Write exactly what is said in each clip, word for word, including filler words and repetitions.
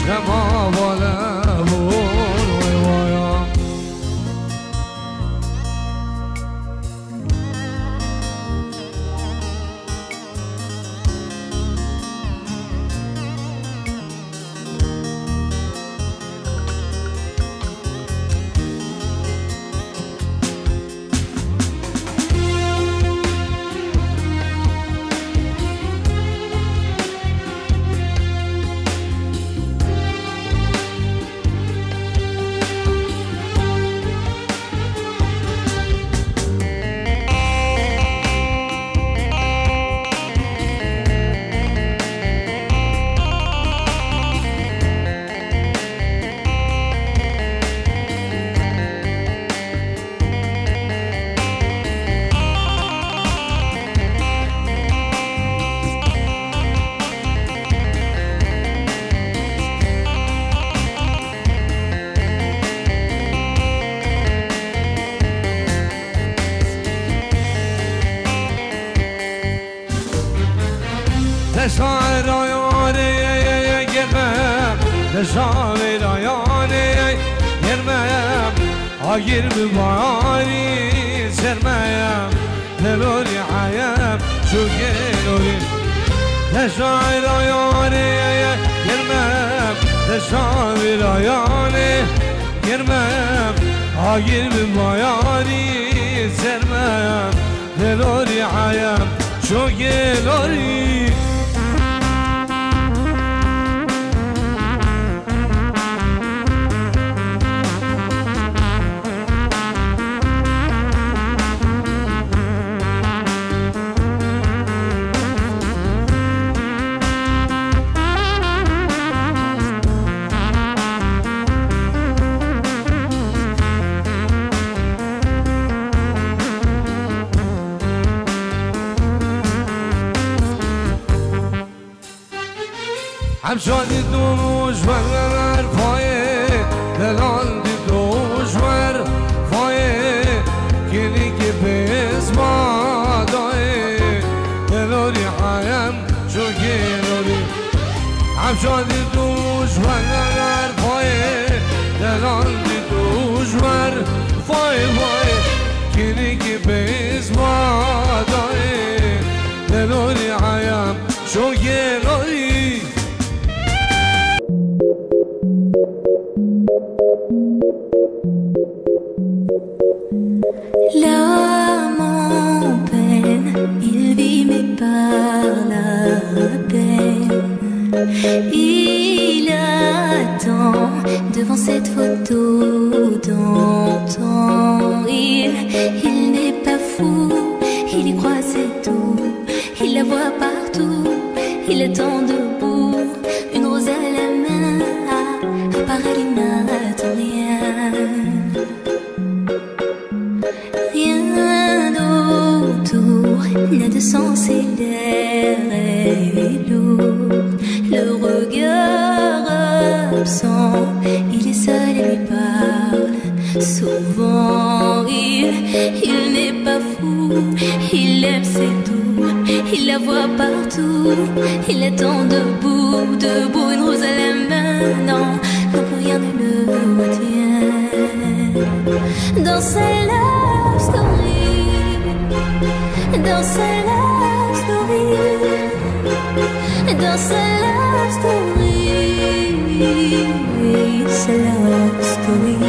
شما بالا بون وای وایا شاعر آیانه گرمم شاعر آیانه گرمم آگیر بباری سرمیم دلوری حیم شو گلوری شاعر آیانه گرمم شاعر آیانه گرمم آگیر بباری سرمیم دلوری حیم شو گلوری هم شادی دوش ور پایه دلال دی دوش ور پایه کلی که پیز ما دایه دلاری حیم شو گلاری هم شادی دوش ور پایه دلال دی دوش ور پایه پایه کلی که پیز ما دایه دلاری حیم شو گلاری L'âme en peine, il vit mais par la peine. Il attend devant cette photo d'antan. Il, il n'est pas fou, il y croit c'est tout. Il la voit partout, il attend debout. Une rose à la main, à part elle il n'attend rien. N'a de sens et l'air est lourd. Le regard absent, il est seul et lui parle souvent. Il, il n'est pas fou, il aime c'est tout. Il la voit partout, il attend debout, debout, une rose à la main. Non, non plus rien ne le retient. Dans sa love story, dans sa love story, dans sa love story, sa love story.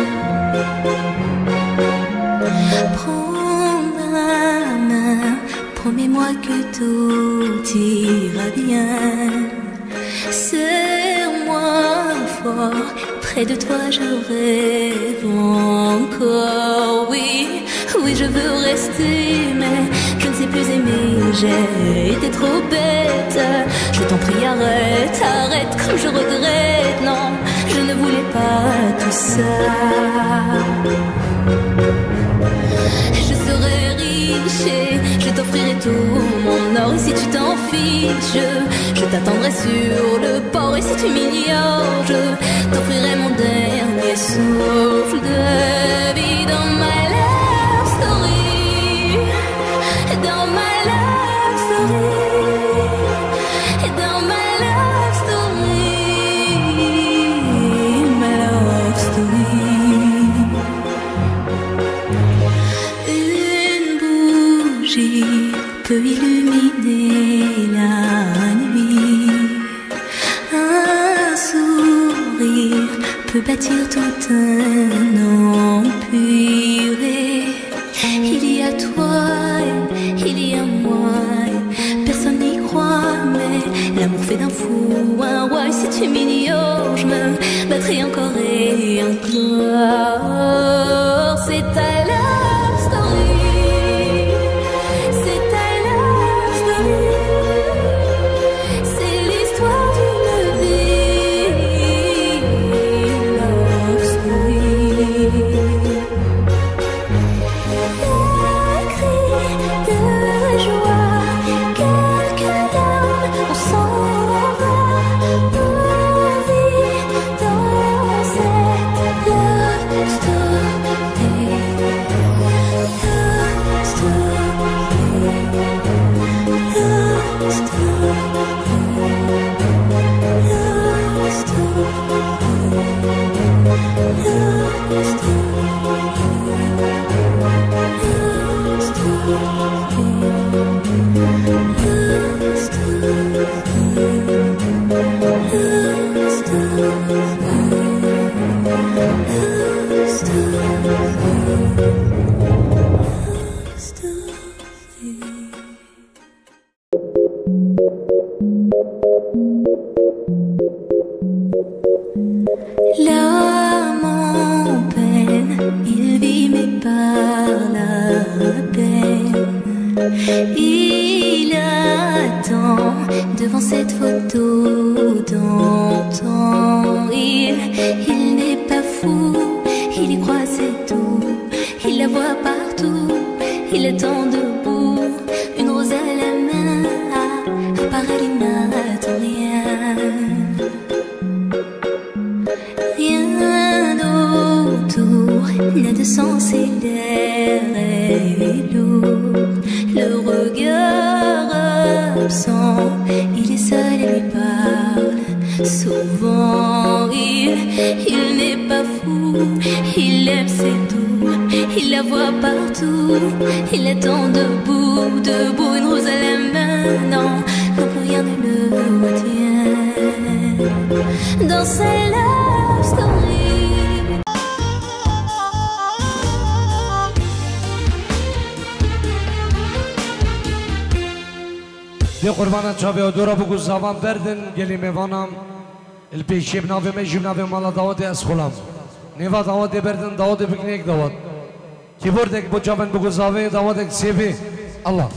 Prends ma main, promets-moi que tout ira bien. Serre-moi fort, près de toi je rêve encore. Oui, oui je veux rester, mais je ne sais plus aimer, j'ai été trop bête. Je t'en prie arrête, arrête comme je regrette. Non, je ne voulais pas tout ça. Je serai riche et je t'offrirai tout mon or. Et si tu t'en fiches, je t'attendrai sur le port. Et si tu m'ignores, je t'offrirai mon dernier souffle de vie dans ma love story, dans ma love story, dans ma love story. peut illuminer la nuit. Un sourire peut bâtir tout un empire. Il y a toi, il y a moi, personne n'y croit, mais l'amour fait d'un fou un roi. Et si tu m'ignores, je me battrai encore et encore. C'est ta love story, c'est ta love story, c'est l'histoire d'une vie, love story. Un cri de joie, quelques larmes, on s'en va pour vivre dans cette love story. Love story, love story, love l'âme en peine, il vit mais par la peine. Il attend devant cette photo d'antan. Il, il n'est pas fou, il y croit c'est tout. Il la voit partout, il attend debout, une rose à la main. À part elle, il n'attend rien. Rien autour n'a de sens et l'air est lourd. Le regard absent, il est seul et lui parle souvent. Il, il n'est pas fou, il aime c'est tout. Il la voit partout, il attend debout, debout, une rose à la main. Non, non plus rien ne le retient dans sa love story. دي قربانة شابي ودورا بقول زوان بردن قلي ميوانام البيشي بنافي ميجي بنافي مالا داوتي اسخولام نيفا داوتي بردن داوتي بكنيك داوت كيبوردك بو جابن بقول زاوي داوتك سيفي الله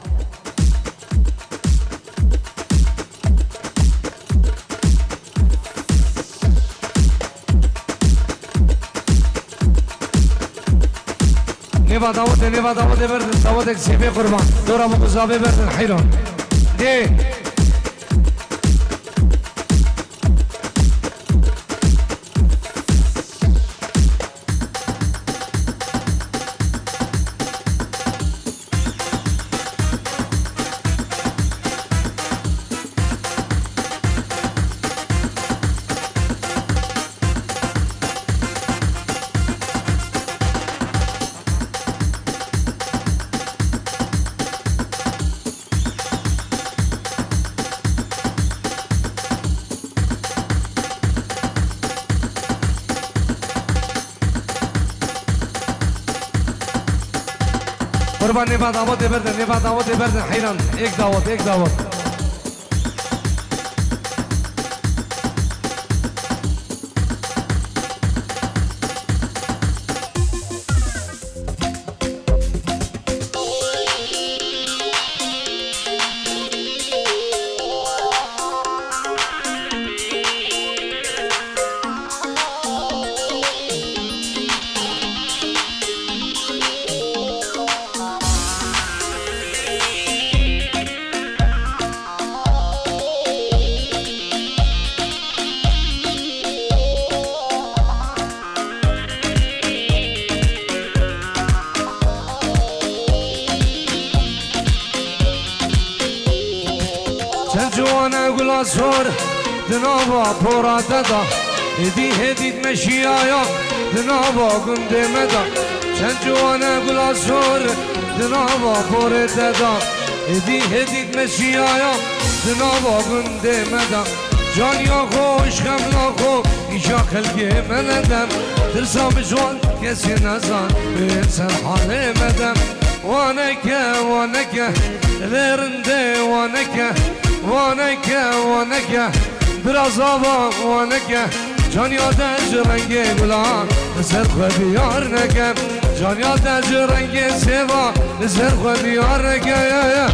نيفا داوتي نيفا داوتي بردن داوتك سيفي قربان دورا بقول زاوي بردن حيرون دي قربان نيفا داوت بردن نيفا داوت بردن حيران ايك داوت ايك داوت جوانا قول صور دنابا بورا دادا هدي هديت مشيايا دنابا قند مدا شن جوانا قول صور دنابا بورا دادا هدی هدید مشیایا دنابا گنده مدم جانیا خوش خملا خو ایشا خلقی مندم درسا بجوان کسی نزان بینسن حال مدم وانکه وانکه لرنده وانکه وانکه وانکه براز آبا وانکه جانیا دج رنگ گلان نزر خود یار نکه جانیا دج رنگ سوا نزر خود یار نکه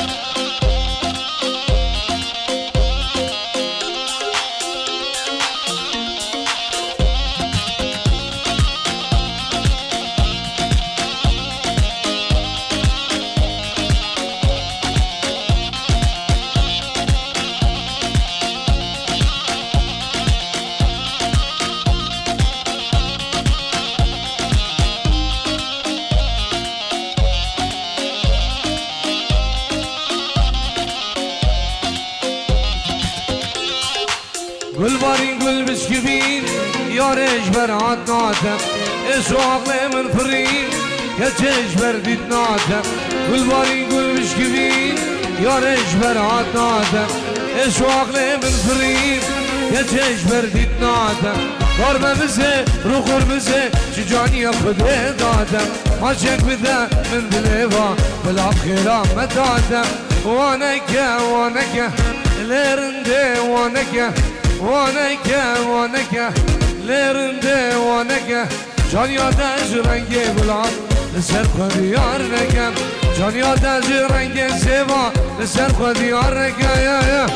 گل بارین گل بشکبین یارش برات ناتم اسو عقل من فرین کچش بردید ناتم گل بارین گل بشکبین یارش برات ناتم اسو عقل من فرین کچش بردید ناتم کار بمزه رو خورمزه چی جانی خده دادم ما چک بده من دلیوان بلا خیرام دادم وانکه وانکه لرنده وانکه وانکه وانکه لرنده وانکه جانیا دج رنگ گلان لسر خود یار نکم جانیا دج رنگ سوا لسر خود یار نکم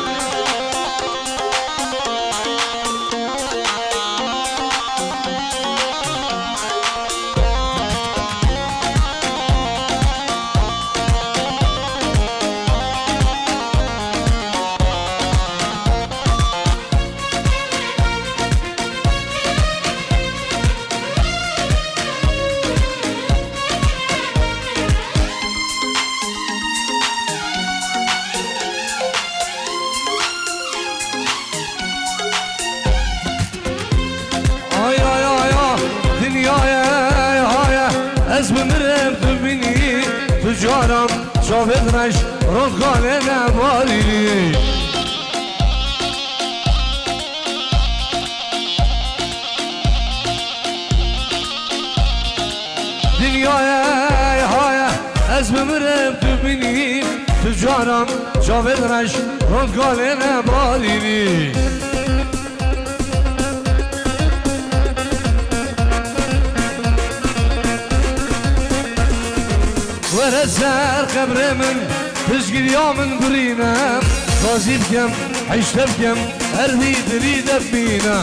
از بمرم تو بینی تو جانم شابت رش رودخانه نبالی دنیای های از بمرم تو بینی تو جانم شابت رش رودخانه نبالی ورا سار قبر من تشقي اليوم برينا قاسي بكم عشت بكم قلبي تريد بينا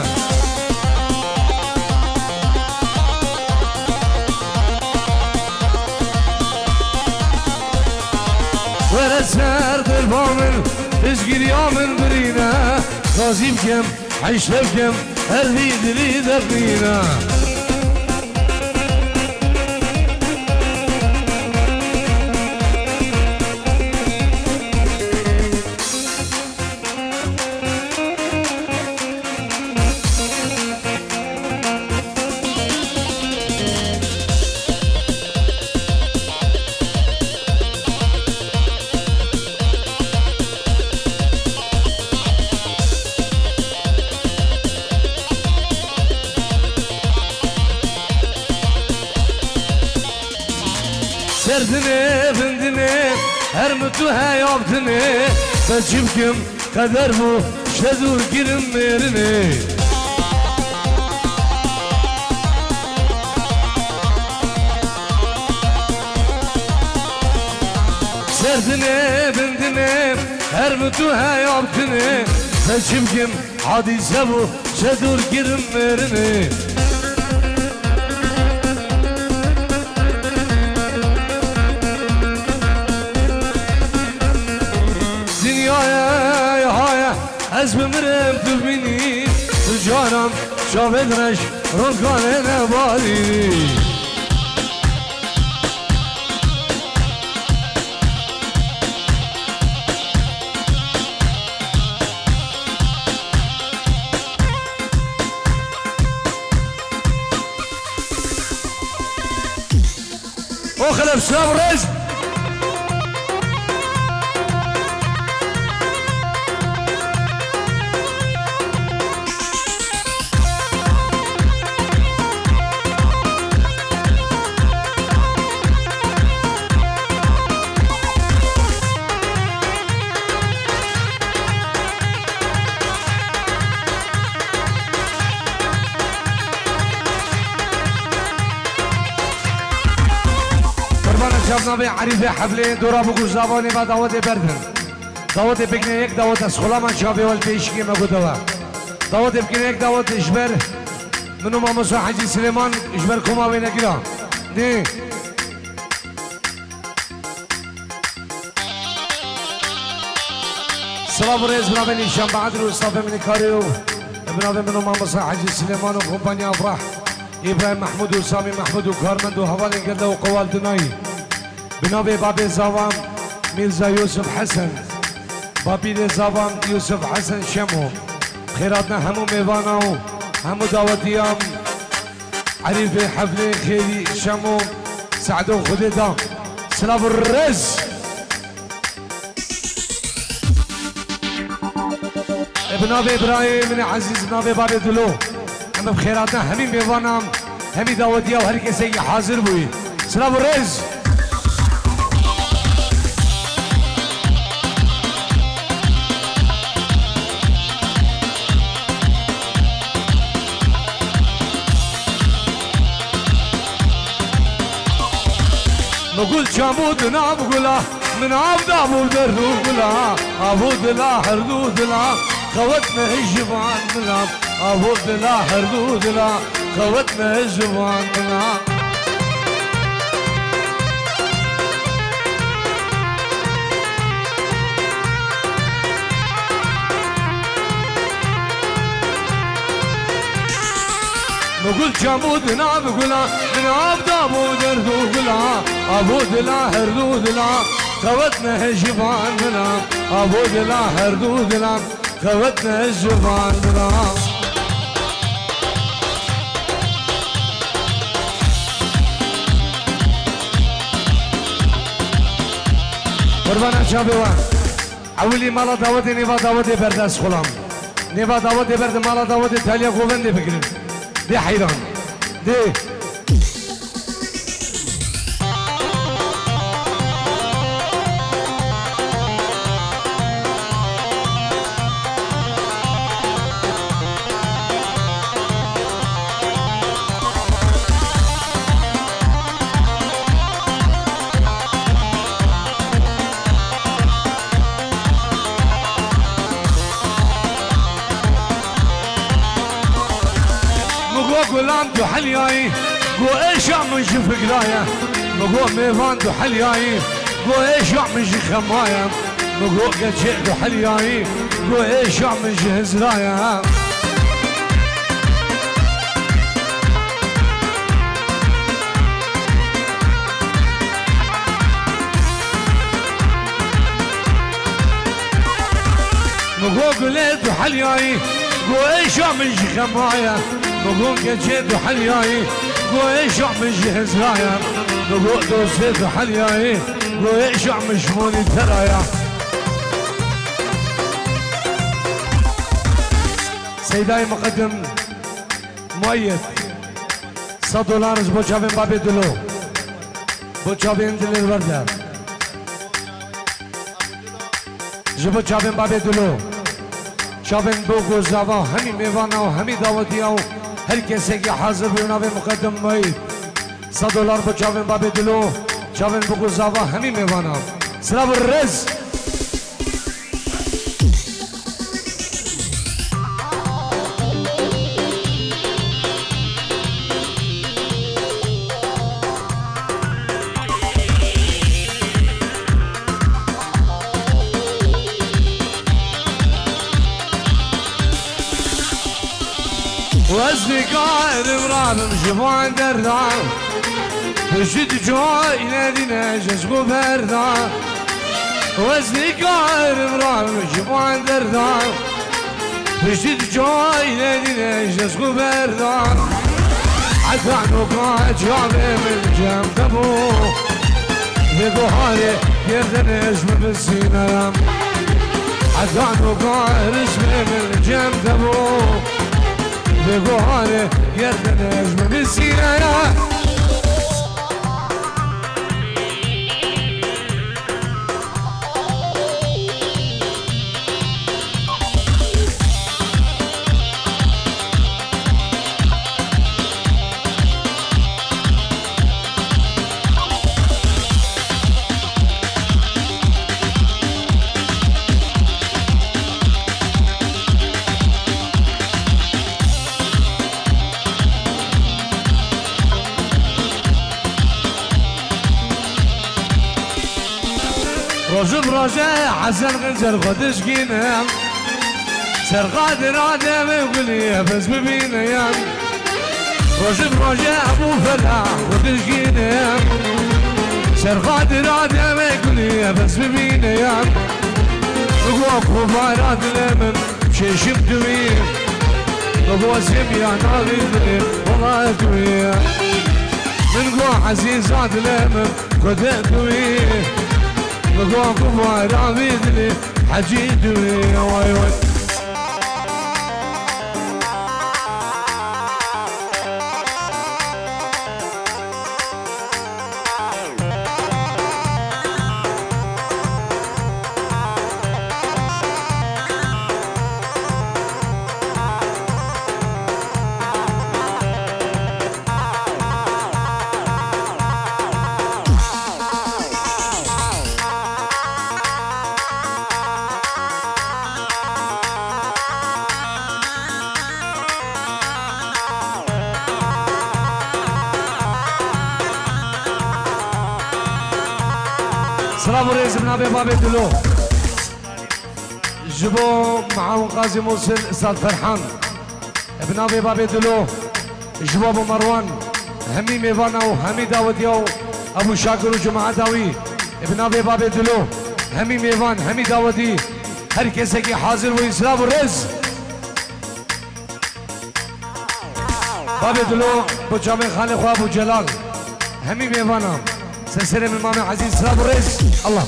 ورا سار قبر من تشقي اليوم برينا قاسي بكم عشت بكم قلبي تريد بينا سردني بندني هرمتو هايابتني بجيبكم قدر مو شدور كرم ميرني سردني بندني هرمتو هايابتني بجيبكم عادي سبو شدور كرم ميرني از بمرم تو بینی تو جانم شابت رش رودخانه نبالی او خلف سلام رزق بچه ناوی عریف حفله دورا بگو زبانی و دعوت بردن دعوت بکنه یک دعوت از خلاما چابه وال پیشگی مگو دوا دعوت بکنه یک دعوت اشبر منو ماموسا حجی سلیمان اشبر کماوی نگیرا نه سلام و رئیس بنابه نیشان بعد رو استافه منی کاریو بنابه منو ماموسا حجی سلیمان و کمپانی افراح ابراهیم محمود و سامی محمود و کارمند و حوال انگرده و قوال دنایی بنابه باب زوام میرزا یوسف حسن بابی زوام یوسف حسن شمو خیراتنا همو میوانا و همو دعوتیام عریف حفله خیری شمو سعد و خود دام سلام الرز بنابه ابراهیم من عزیز بنابه باب دلو اما بخیراتنا همین میوانم همین دعوتیا و هر کسی حاضر بوی سلام الرز نقول شامود ناب قلا من عبد ابو درو قلا ابو دلا حردو دلا خوتنا الجبان ملا ابو دلا حردو دلا خوتنا الجبان ملا نقول شامود ناب قلا من عبد ابو درو قلا ابو دلا حردو دلا خوتنا الجبان ملا ابو دلا حردو دلا خوتنا الجبان ملا قربانا شابوان اولی مالا دعوت نیوا دعوت بردست خلام نیوا دعوت برد مالا دعوت تالیا گوبنده بگیرن دی حیران دی غلام دو حلياي قو ايش اعمل شوف قرايه مقو ميفان دو حلياي قو ايش اعمل شي خمايه مقو قد شيء دو حلياي قو ايش اعمل شي هزرايه مقو قلت دو حلياي قو ايش اعمل شي خمايه نقول جد حلياي قو ايش اعمل جهز رايا نقول دوست حلياي قو ايش اعمل شموني ترايا سيداي مقدم مؤيد صد دولار بو جابين بابي دلو بو جابين دل الورده جبو جابين بابي دلو جابين بو زوا همي ميوانا و همي دعوتيا هر کسی که حاضر به نام مقدم مایی صد دلار با چاون باب دلو چاون بگو زاوا همین میوانم سلام الرز وأصدقاء رمران جبان دردان وجد جوي نادينا جزقو بردان وأصدقاء رمران جبان دردان وجد جوي نادينا جزقو بردان عدان وقاعد جابي من جنبه بقهاري يردن اسم بالسينام عدان وقاعد اسمي من جنبه بقهاري يردن اسم بالسينام بروجه حسن غنجر خودش گینم سرقاد اراده بقولي بس ببينيام روج بروجه ابو فلاح خودش گینم سرقاد اراده بقولي بس ببينيام بقوا كفارات لمن شيشم دويم بقوا سميان اغيظ والله دويم من قوا عزيزات لمن خذ دويم بقوا كفارات لمن حجي دويم واي واي سلام ورئيس بن ابي بابي دلو جبو معاون قاضي موسى استاذ فرحان ابن ابي بابي دلو جبو ابو مروان همي ميفانا وهمي داوديو ابو شاكر وجماعه داوي ابن ابي بابي دلو همي ميفان همي داودي هر کسی که حاضر و اسلام ورئيس بابي دلو بو جامع خان خو ابو جلال همي ميفانا سلسلة من مامي عزيز سلام الرئيس الله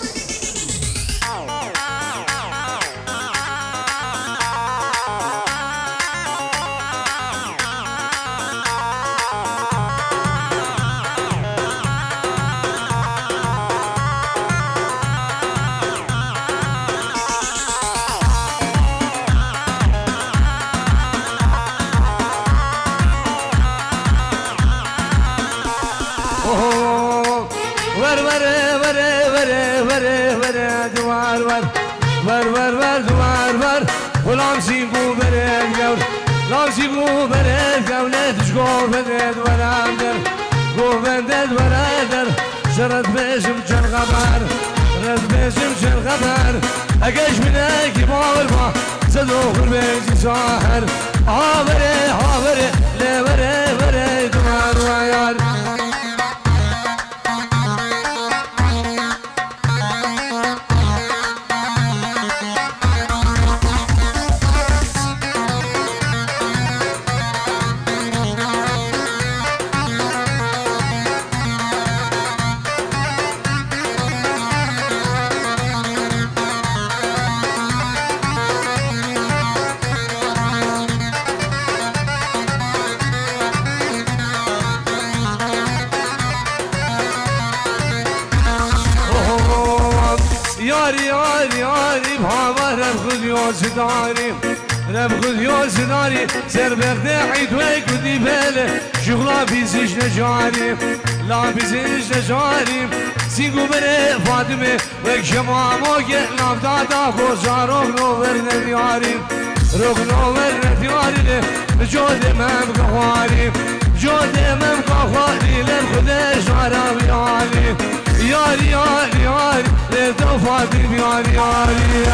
ور ور ور ور ور ور دوار ور ور ور ور دوار ور غلام سيبو برد جور لام سيبو برد جولت شقو برد ورادر قو برد ورادر شرد بشم شن خبر رد بشم شن خبر اگش منك بول ما زدو خربيزي ساحر هاوره هاوره لوره وره دوار ويار ياري ياري ياري بهوا رب خذ يوز داري رب خذ يوز داري سر بردي عيد ويك ودي باله شغلا بيزيش نجاري لا بيزيش نجاري سيقو بري فاطمة ويك شمامو قل نفتادا خوزا رغنو ورد دياري رغنو ورد دياري جود امام قواري جود امام قواري للخدش عربي ياري ياري ياري ياري ليتو فاطم ياري ياري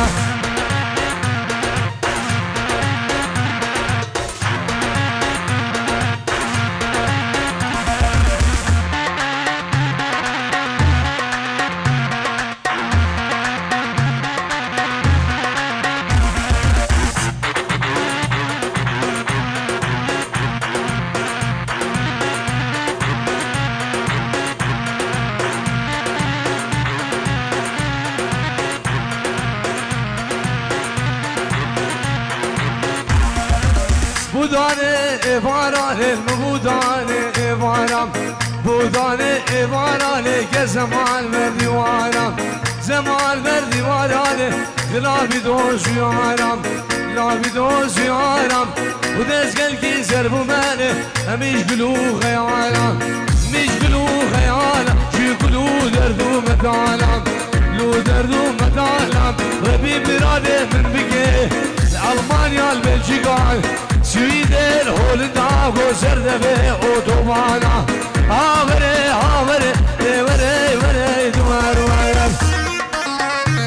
بودانه ایوانه بودانه ایوانم بودانه ایوانه که زمان بردیوانم زمان بردیوانه غلابی دوزیارم غلابی دوزیارم و دزگل کی زربو منه همیش گلو خیالم میش گلو خیالم چی گلو دردو مدالم لو دردو مدالم ربی براده من بگه Almanya, Belçika, Sweden, Hollanda, Gözerde ve otobana. Havere, havere, devere, vere, duvar, vere.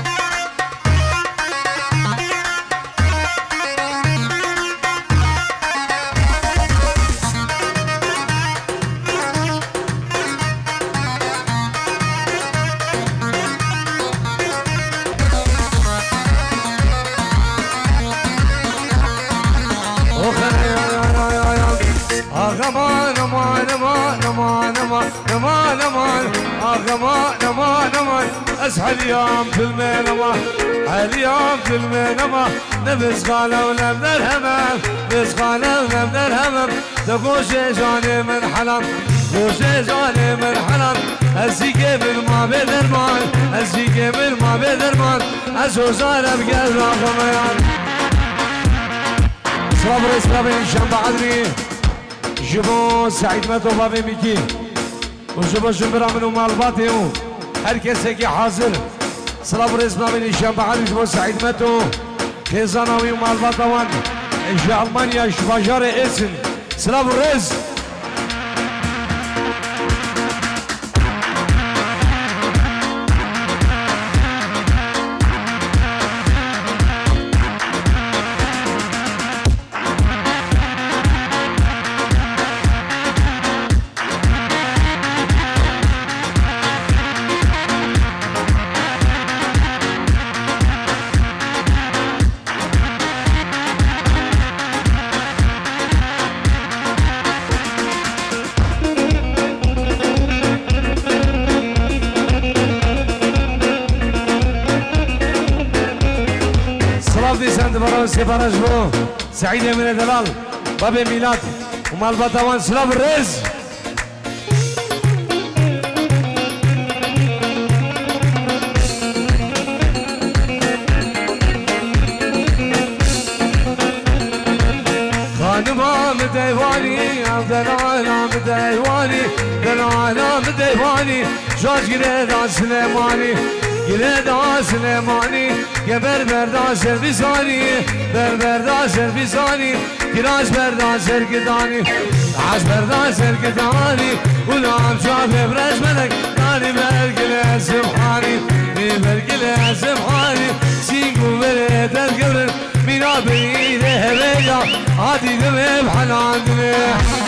اغمان امان امان امان امان امان امان اغمان امان امان اسحل يوم في المين امان اليوم في المين امان نفس غالة ونبدا الهمام نفس غالة ونبدا الهمام تقوش جاني من حلم قوش جاني من حلم ازيكي بالما بدرمان ازيكي بالما بدرمان ازوزار بقلب راغمان صبر صبر شنب عدني جبو سعيد متو بابي ميكي وجبو جمبرا منو مالباتي هركس هيك حاضر صبر صبر من شنب عدني جبو سعيد متو كيزانوي مالباتوان اجي المانيا شباجار اسن صبر رز سفارش بو سعيد من دلال بابي ميلاد ومال بطوان سلاف الرز خانم ديواني دلال ديواني دلال ديواني جاج جريدان سليماني جريدان سليماني يا بربردان سربيزاني بربردان سربيزاني كراش بردان سرقداني عاش بردان سرقداني ولام شاف برش ملك داني برقل سبحاني برقل سبحاني سينقو بريد القبر مينا بريده هبيدا عادي دمي بحنان دمي